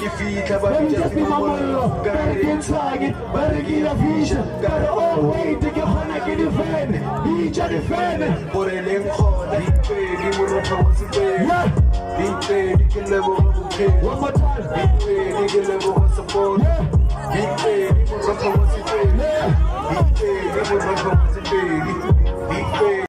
fita, but we just be mamma. Gotta get target, gotta get a vision. Gotta always take your hand and get the fan. Each other fan. Put a link on, big trade, give me what I want to pay. Big trade, you can level up pay. One more time. Big trade, you can level up support. Big trade, you can rock on what's it pay. Big trade, you can rock on what's it pay. Big trade.